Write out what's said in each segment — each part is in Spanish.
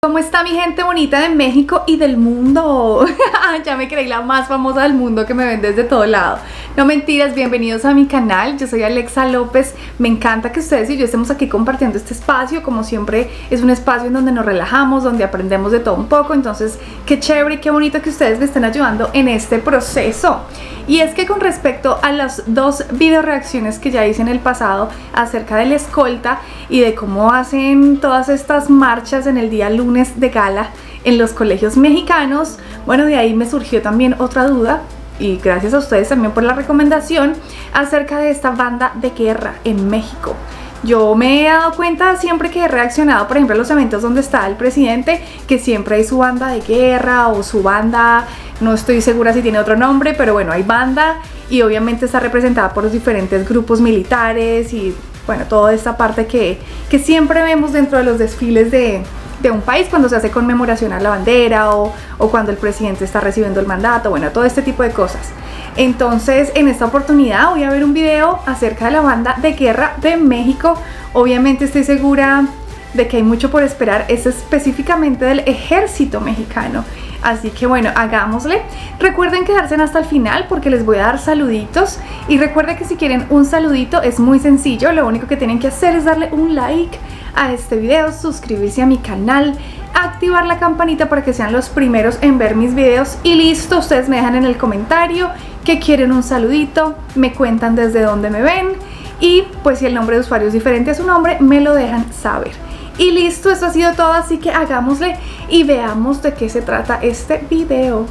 ¿Cómo está mi gente bonita de México y del mundo? Ya me creí la más famosa del mundo que me ven desde todo lado. No mentiras, bienvenidos a mi canal. Yo soy Alexa López. Me encanta que ustedes y yo estemos aquí compartiendo este espacio. Como siempre, es un espacio en donde nos relajamos, donde aprendemos de todo un poco. Entonces, qué chévere y qué bonito que ustedes me estén ayudando en este proceso. Y es que con respecto a las dos video reacciones que ya hice en el pasado acerca de la escolta y de cómo hacen todas estas marchas en el día lunes de gala en los colegios mexicanos, bueno, de ahí me surgió también otra duda, y gracias a ustedes también por la recomendación, acerca de esta banda de guerra en México. Yo me he dado cuenta siempre que he reaccionado, por ejemplo, a los eventos donde está el presidente, que siempre hay su banda de guerra o su banda, no estoy segura si tiene otro nombre, pero bueno, hay banda y obviamente está representada por los diferentes grupos militares y bueno, toda esta parte que siempre vemos dentro de los desfiles de un país cuando se hace conmemoración a la bandera o cuando el presidente está recibiendo el mandato, bueno, todo este tipo de cosas. Entonces, en esta oportunidad voy a ver un video acerca de la banda de guerra de México. Obviamente estoy segura de que hay mucho por esperar, es específicamente del ejército mexicano. Así que bueno, hagámosle. Recuerden quedarse hasta el final porque les voy a dar saluditos. Y recuerden que si quieren un saludito es muy sencillo, lo único que tienen que hacer es darle un like a este video, suscribirse a mi canal, activar la campanita para que sean los primeros en ver mis videos y listo. Ustedes me dejan en el comentario que quieren un saludito, me cuentan desde dónde me ven y pues si el nombre de usuario es diferente a su nombre me lo dejan saber. Y listo, esto ha sido todo, así que hagámosle y veamos de qué se trata este video.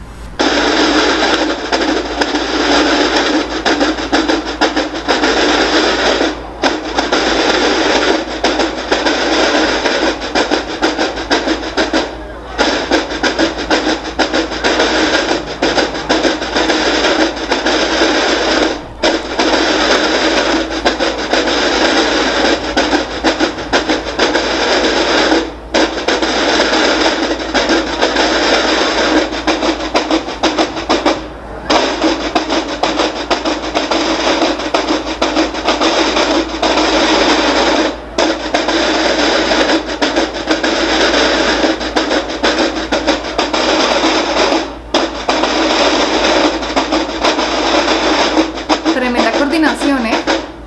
Tremenda coordinación, ¿eh?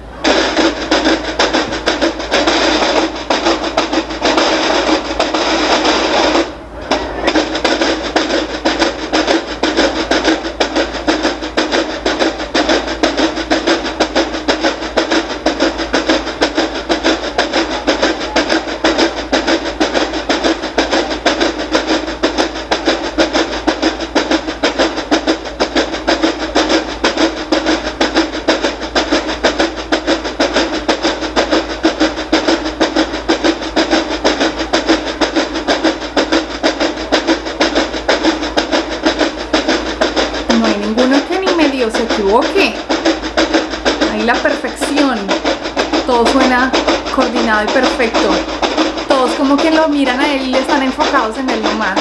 Se equivoque, ahí la perfección, todo suena coordinado y perfecto, todos como que lo miran a él y están enfocados en él nomás.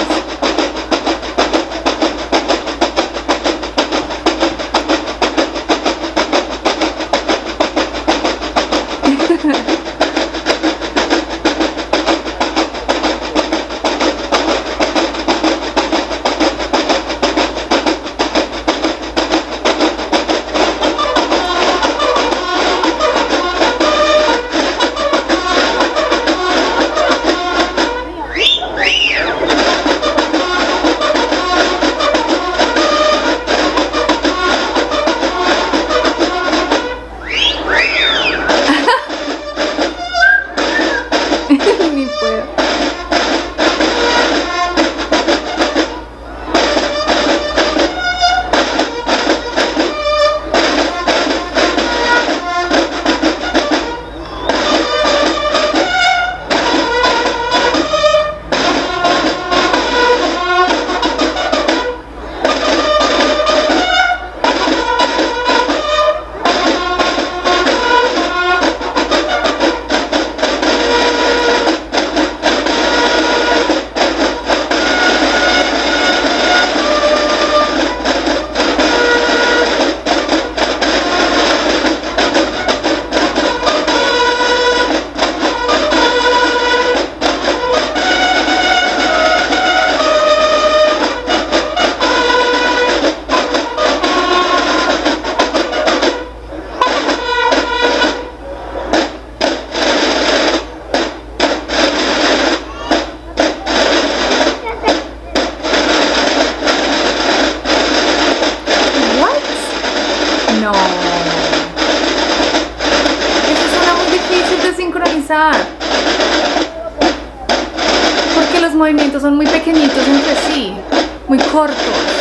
los movimientos son muy pequeñitos entre sí, muy cortos.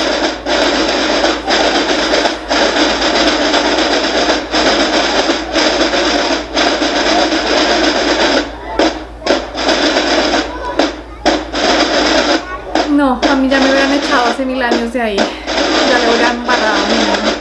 No, a mí ya me hubieran echado hace 1000 años de ahí. Ya le hubieran embarrado a mí.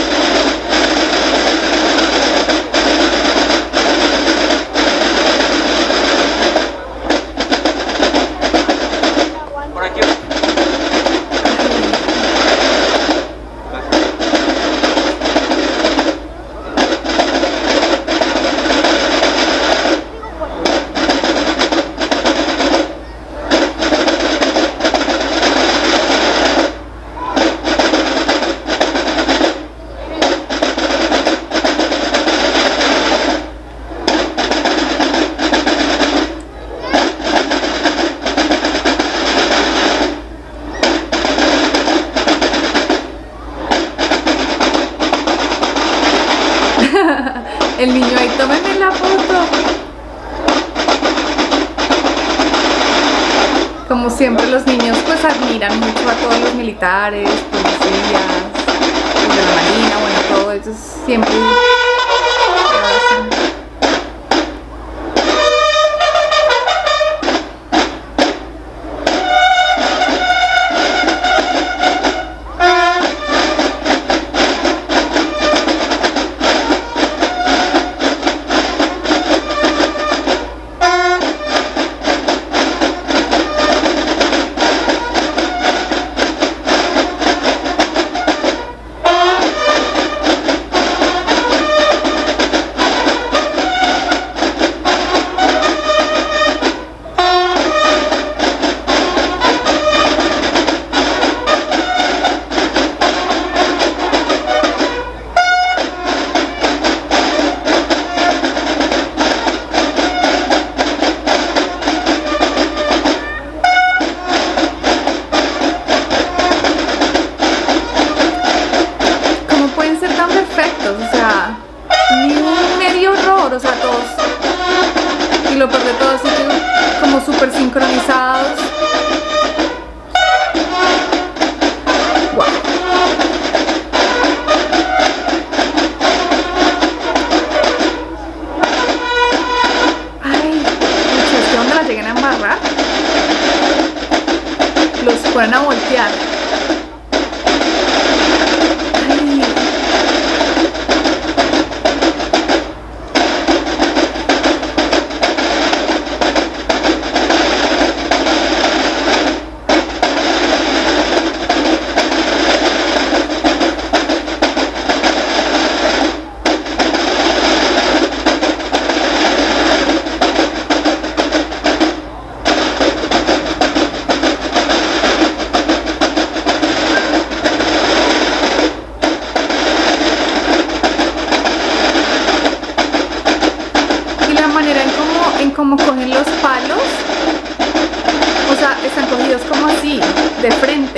El niño ahí, tómenme la foto. Como siempre los niños pues admiran mucho a todos los militares, policías, los de la marina, bueno, todo eso siempre hacen. O sea, todos, y lo peor de todo, así que como súper sincronizados. Wow. Ay, muchachos, que donde la lleguen a embarrar, los ponen a voltear. Como cogen los palos, o sea, están cogidos como así, de frente.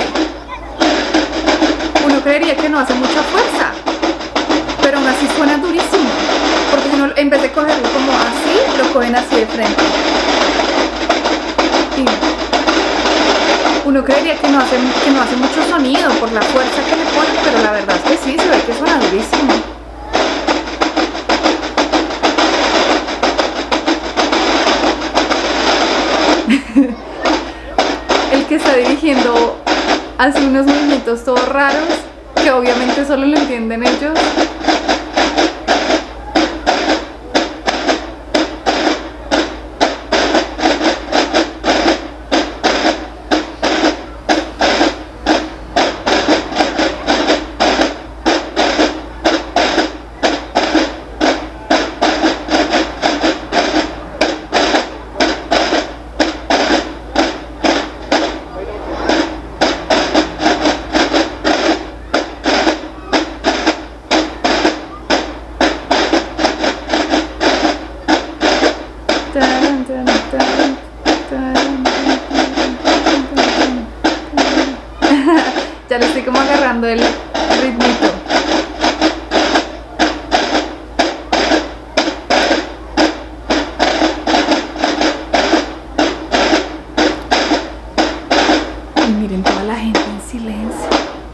Uno creería que no hace mucha fuerza, pero aún así suena durísimo, porque uno, en vez de cogerlo como así, lo cogen así de frente. Y uno creería que no hace mucho sonido por la fuerza que le ponen, pero la verdad es que sí, se ve que suena durísimo. El que está dirigiendo hace unos movimientos todos raros que obviamente solo lo entienden ellos. Ya le estoy como agarrando el ritmito. la gente en silencio.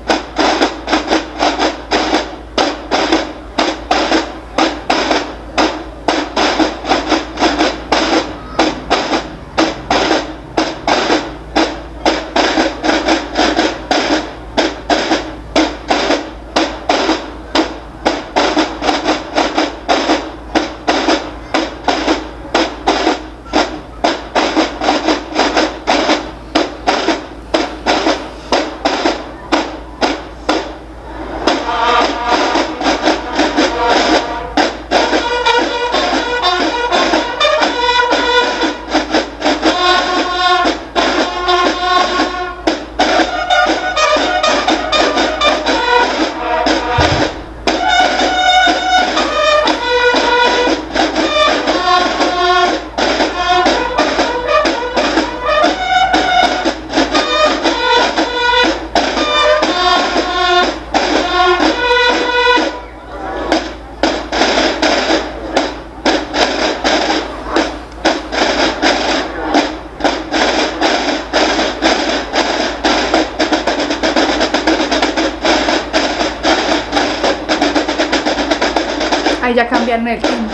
Ahí ya cambiaron el tiempo.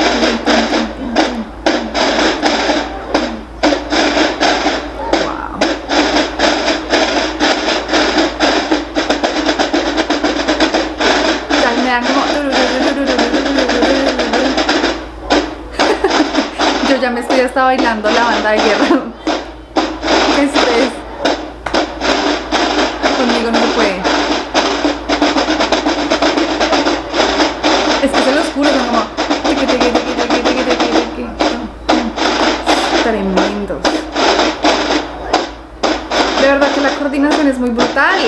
Wow. Ya me dan como... Yo ya me estoy hasta bailando la banda de guerra. Qué estrés. Conmigo no se puede. Es que se los juro, son como tremendos. De verdad que la coordinación es muy brutal.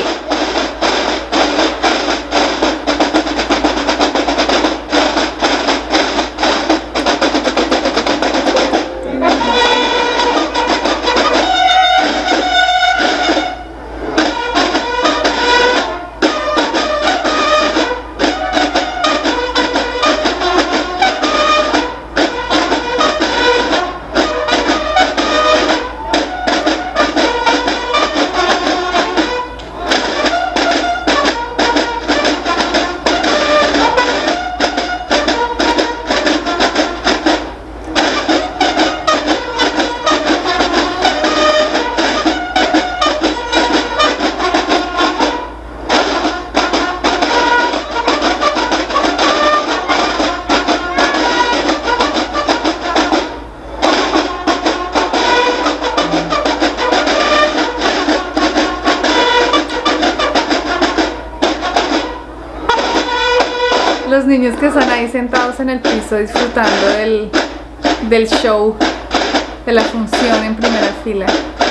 Los niños que están ahí sentados en el piso disfrutando del show, de la función en primera fila.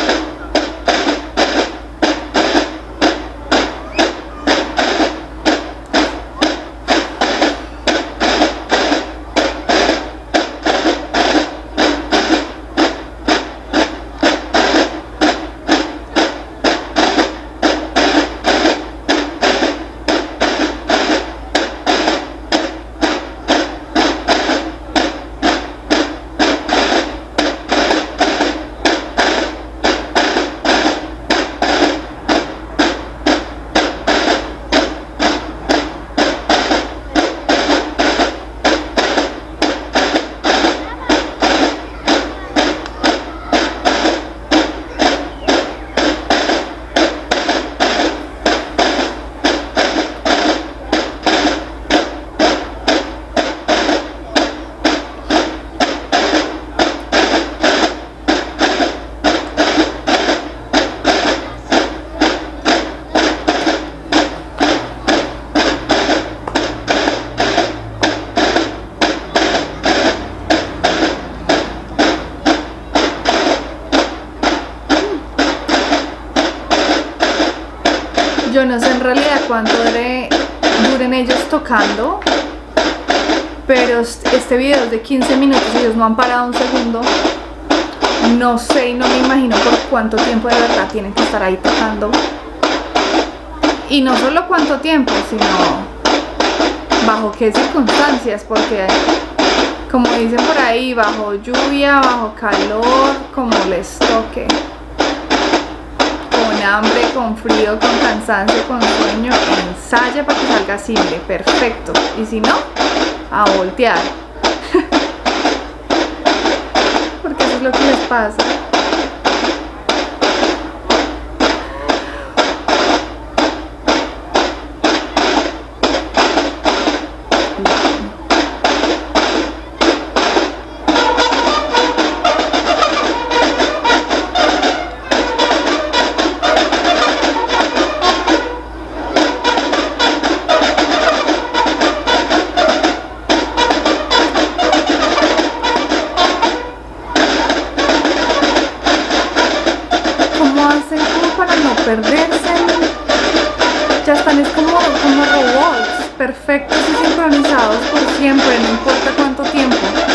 Yo no sé en realidad cuánto duren ellos tocando, pero este video es de 15 minutos y ellos no han parado un segundo. No sé y no me imagino por cuánto tiempo de verdad tienen que estar ahí tocando. Y no solo cuánto tiempo, sino bajo qué circunstancias, porque como dicen por ahí, bajo lluvia, bajo calor, como les toque, con hambre, con frío, con cansancio, con sueño, ensaya para que salga así, mire, perfecto. Y si no, a voltear. Porque eso es lo que les pasa. Perderse, ya están es como robots, perfectos y sincronizados por siempre, no importa cuánto tiempo.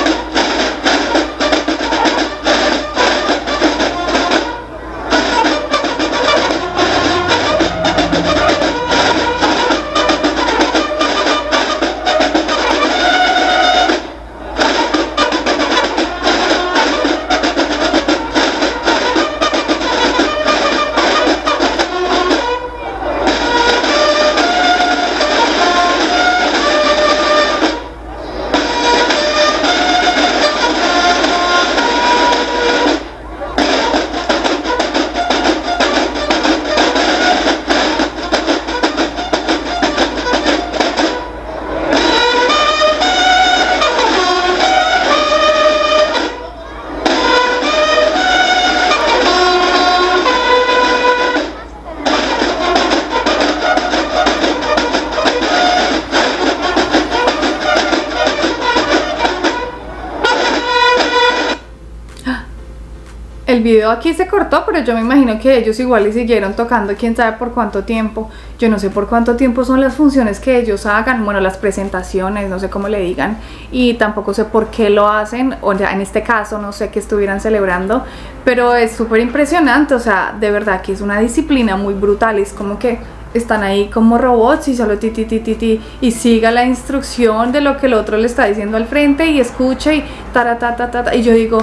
El video aquí se cortó, pero yo me imagino que ellos igual y siguieron tocando, quién sabe por cuánto tiempo. Yo no sé por cuánto tiempo son las funciones que ellos hagan, bueno, las presentaciones, no sé cómo le digan, y tampoco sé por qué lo hacen, o sea, en este caso no sé qué estuvieran celebrando, pero es súper impresionante, o sea, de verdad que es una disciplina muy brutal, es como que están ahí como robots y solo ti ti ti ti ti y siga la instrucción de lo que el otro le está diciendo al frente y escucha y ta, y yo digo,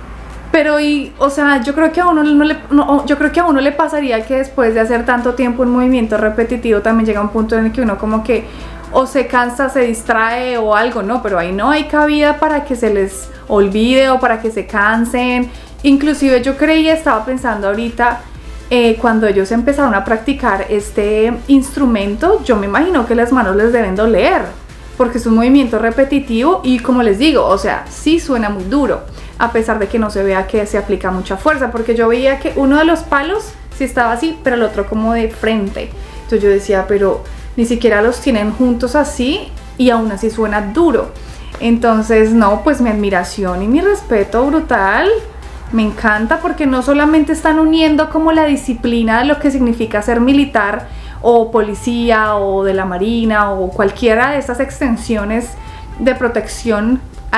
pero y, o sea, yo creo que a uno yo creo que a uno le pasaría que después de hacer tanto tiempo un movimiento repetitivo también llega un punto en el que uno como que o se cansa, se distrae o algo, ¿no? Pero ahí no hay cabida para que se les olvide o para que se cansen. Inclusive yo creía, estaba pensando ahorita, cuando ellos empezaron a practicar este instrumento, yo me imagino que las manos les deben doler, porque es un movimiento repetitivo y como les digo, o sea, sí suena muy duro, a pesar de que no se vea que se aplica mucha fuerza, porque yo veía que uno de los palos sí estaba así, pero el otro como de frente. Entonces yo decía, pero ni siquiera los tienen juntos así y aún así suena duro. Entonces no, pues mi admiración y mi respeto brutal. Me encanta porque no solamente están uniendo como la disciplina de lo que significa ser militar o policía o de la marina o cualquiera de estas extensiones de protección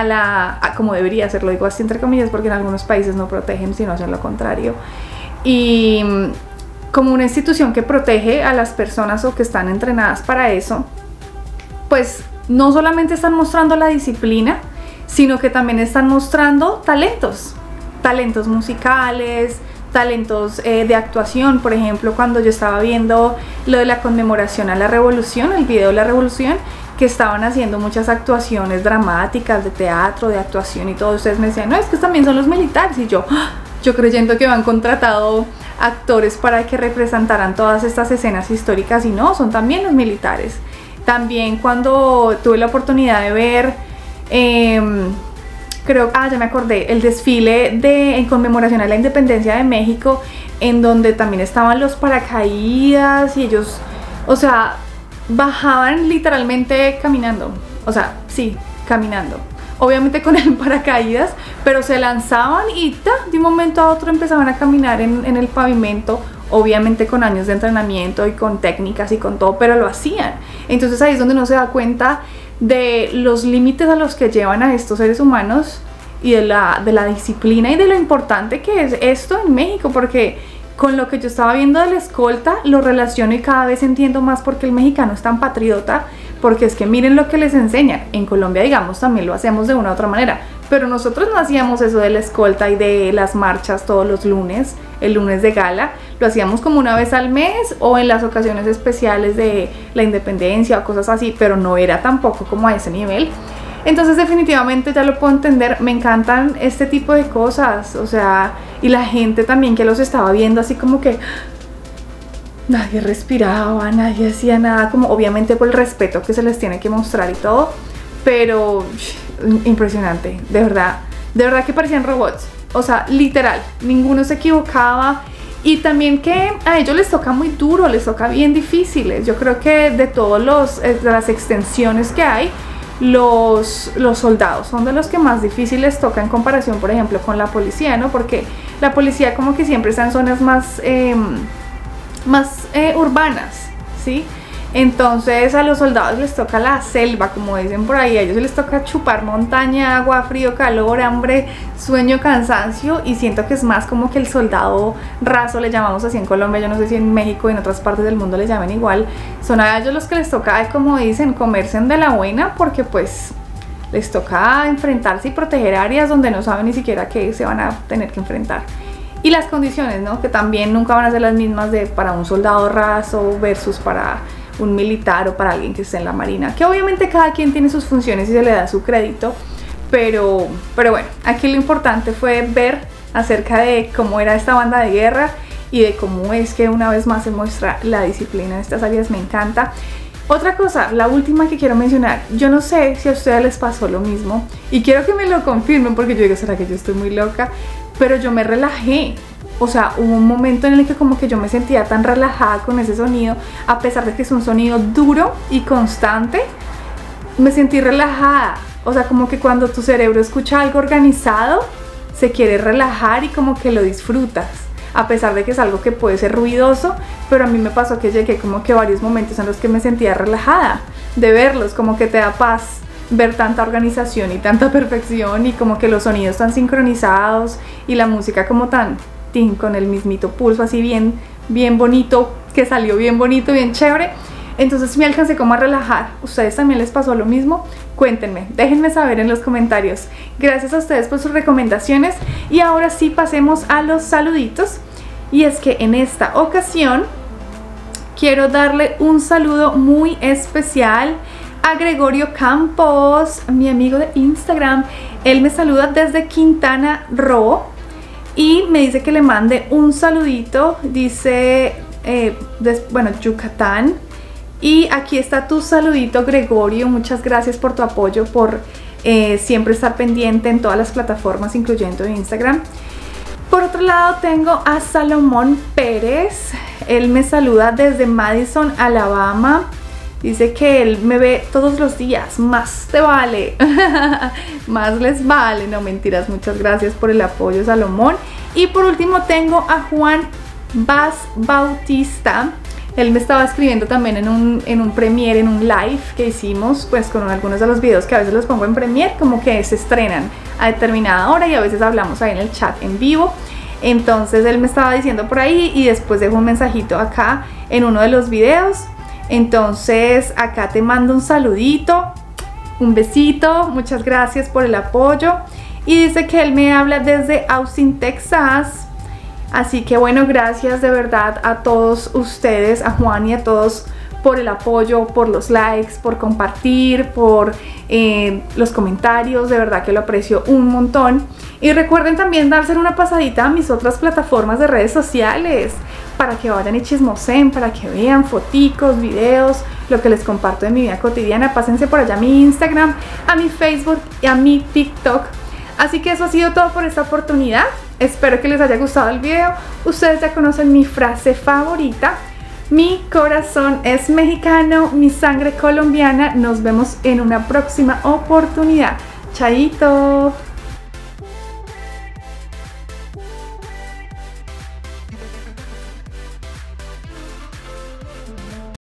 a como debería ser, lo digo así entre comillas porque en algunos países no protegen sino hacen lo contrario, y como una institución que protege a las personas o que están entrenadas para eso, pues no solamente están mostrando la disciplina, sino que también están mostrando talentos musicales, talentos de actuación. Por ejemplo, cuando yo estaba viendo lo de la conmemoración a la revolución, el video de la revolución, que estaban haciendo muchas actuaciones dramáticas de teatro, de actuación y todo, ustedes me decían, no, es que también son los militares, y yo creyendo que habían contratado actores para que representaran todas estas escenas históricas, y no, son también los militares. También cuando tuve la oportunidad de ver ya me acordé, el desfile en conmemoración a la independencia de México, en donde también estaban los paracaídas y ellos, o sea, bajaban literalmente caminando, o sea, sí, caminando, obviamente con el paracaídas, pero se lanzaban y de un momento a otro empezaban a caminar en el pavimento, obviamente con años de entrenamiento y con técnicas y con todo, pero lo hacían. Entonces ahí es donde uno se da cuenta de los límites a los que llevan a estos seres humanos y de la disciplina y de lo importante que es esto en México, porque con lo que yo estaba viendo de la escolta lo relaciono y cada vez entiendo más por qué el mexicano es tan patriota, porque es que miren lo que les enseñan. En Colombia, digamos, también lo hacemos de una u otra manera, pero nosotros no hacíamos eso de la escolta y de las marchas todos los lunes, el lunes de gala, lo hacíamos como una vez al mes o en las ocasiones especiales de la independencia o cosas así, pero no era tampoco como a ese nivel. Entonces definitivamente ya lo puedo entender, me encantan este tipo de cosas, o sea, y la gente también que los estaba viendo así como que nadie respiraba, nadie hacía nada, como obviamente por el respeto que se les tiene que mostrar y todo, pero impresionante, de verdad que parecían robots, o sea, literal, ninguno se equivocaba. Y también que a ellos les toca muy duro, les toca bien difíciles. Yo creo que de todos de las extensiones que hay, los soldados son de los que más difíciles toca en comparación, por ejemplo, con la policía, ¿no? Porque la policía como que siempre está en zonas más urbanas, ¿sí? Entonces a los soldados les toca la selva, como dicen por ahí, a ellos les toca chupar montaña, agua, frío, calor, hambre, sueño, cansancio, y siento que es más como que el soldado raso, le llamamos así en Colombia, yo no sé si en México y en otras partes del mundo le llamen igual, son a ellos los que les toca, como dicen, comerse de la buena, porque pues les toca enfrentarse y proteger áreas donde no saben ni siquiera qué se van a tener que enfrentar. Y las condiciones, ¿no? Que también nunca van a ser las mismas para un soldado raso versus para un militar o para alguien que esté en la marina, que obviamente cada quien tiene sus funciones y se le da su crédito, pero bueno, aquí lo importante fue ver acerca de cómo era esta banda de guerra y de cómo es que una vez más se muestra la disciplina en estas áreas. Me encanta. Otra cosa, la última que quiero mencionar, yo no sé si a ustedes les pasó lo mismo y quiero que me lo confirmen, porque yo digo, ¿será que yo estoy muy loca? Pero yo me relajé. O sea, hubo un momento en el que como que yo me sentía tan relajada con ese sonido, a pesar de que es un sonido duro y constante, me sentí relajada. O sea, como que cuando tu cerebro escucha algo organizado, se quiere relajar y como que lo disfrutas, a pesar de que es algo que puede ser ruidoso, pero a mí me pasó que llegué como que varios momentos en los que me sentía relajada de verlos, como que te da paz ver tanta organización y tanta perfección y como que los sonidos tan sincronizados y la música como tan con el mismito pulso así bien bonito, que salió bien bonito, bien chévere. Entonces me alcancé como a relajar. ¿Ustedes también les pasó lo mismo? Cuéntenme, déjenme saber en los comentarios. Gracias a ustedes por sus recomendaciones. Y ahora sí pasemos a los saluditos. Y es que en esta ocasión quiero darle un saludo muy especial a Gregorio Campos, mi amigo de Instagram. Él me saluda desde Quintana Roo y me dice que le mande un saludito, dice, bueno, Yucatán. Y aquí está tu saludito, Gregorio. Muchas gracias por tu apoyo, por siempre estar pendiente en todas las plataformas, incluyendo Instagram. Por otro lado tengo a Salomón Pérez. Él me saluda desde Madison, Alabama. Dice que él me ve todos los días. Más te vale. Más les vale. No, mentiras. Muchas gracias por el apoyo, Salomón. Y por último tengo a Juan Vaz Bautista. Él me estaba escribiendo también en un Premiere, en un live que hicimos, pues con algunos de los videos que a veces los pongo en Premiere, como que se estrenan a determinada hora y a veces hablamos ahí en el chat en vivo. Entonces él me estaba diciendo por ahí y después dejó un mensajito acá en uno de los videos. Entonces acá te mando un saludito, un besito, muchas gracias por el apoyo. Y dice que él me habla desde Austin, Texas. Así que bueno, gracias de verdad a todos ustedes, a Juan y a todos por el apoyo, por los likes, por compartir, por los comentarios, de verdad que lo aprecio un montón. Y recuerden también darse una pasadita a mis otras plataformas de redes sociales para que vayan y chismoseen, para que vean foticos, videos, lo que les comparto de mi vida cotidiana. Pásense por allá a mi Instagram, a mi Facebook y a mi TikTok. Así que eso ha sido todo por esta oportunidad. Espero que les haya gustado el video. Ustedes ya conocen mi frase favorita. Mi corazón es mexicano, mi sangre colombiana. Nos vemos en una próxima oportunidad. Chaito.